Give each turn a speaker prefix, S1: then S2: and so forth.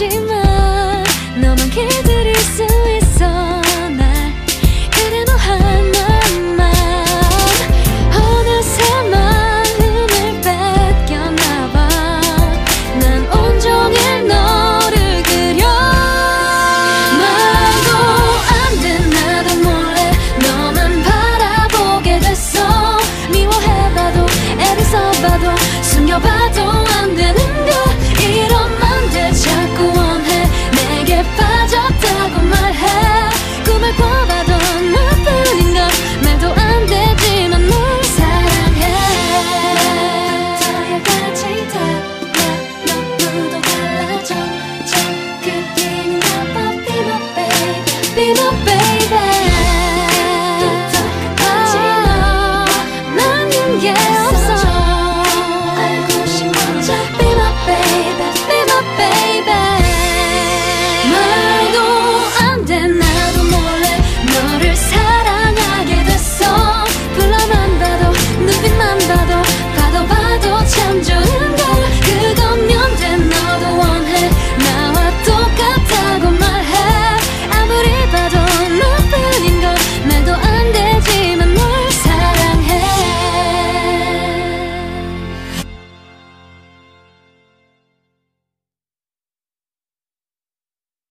S1: 하지만 너만 길들일 수 있어 날. 그래 너 하나만. 어느새 마음을 뺏겨나봐. 난 온종일 너를 그려. 말도 안 돼 나도 몰래 너만 바라보게 됐어. 미워해봐도 애를 써봐도 숨겨봐도 안 되는 걸. 이러면 돼 자꾸 원해 내게 빠졌다고 말해. 꿈을 꿔봐도 너뿐인 걸. 말도 안 되지만 널 사랑해. 여기까지 다 너무도 달라져. 저 그림인가 봐. Be my babe, be my babe.